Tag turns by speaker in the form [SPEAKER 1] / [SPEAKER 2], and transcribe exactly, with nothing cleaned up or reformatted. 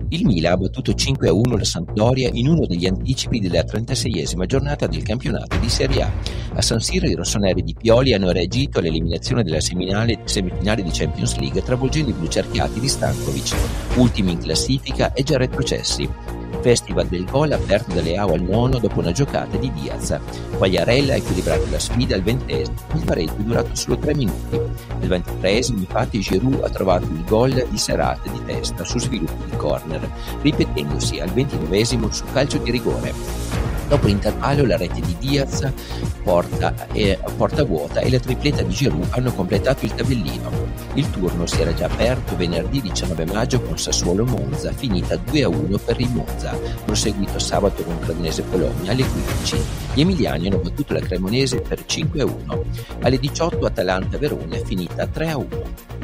[SPEAKER 1] Il Milan ha battuto cinque a uno la Sampdoria in uno degli anticipi della trentaseiesima giornata del campionato di Serie A. A San Siro i rossoneri di Pioli hanno reagito all'eliminazione della seminale- semifinale di Champions League, travolgendo i blucerchiati di Stankovic, ultimi in classifica e già retrocessi. Festival del gol aperto da Leao al nono dopo una giocata di Diaz. Quagliarella ha equilibrato la sfida al ventesimo, il pareggio è durato solo tre minuti. Nel ventitreesimo infatti Giroud ha trovato il gol di serata di testa su sviluppo di corner, ripetendosi al ventinovesimo su calcio di rigore. Dopo l'intervallo la rete di Diaz porta, eh, porta vuota e la tripletta di Giroud hanno completato il tabellino. Il turno si era già aperto venerdì diciannove maggio con Sassuolo-Monza, finita due a uno per il Monza, proseguito sabato con Cremonese-Bologna alle quindici. Gli emiliani hanno battuto la Cremonese per cinque a uno. Alle diciotto Atalanta-Verona è finita tre a uno.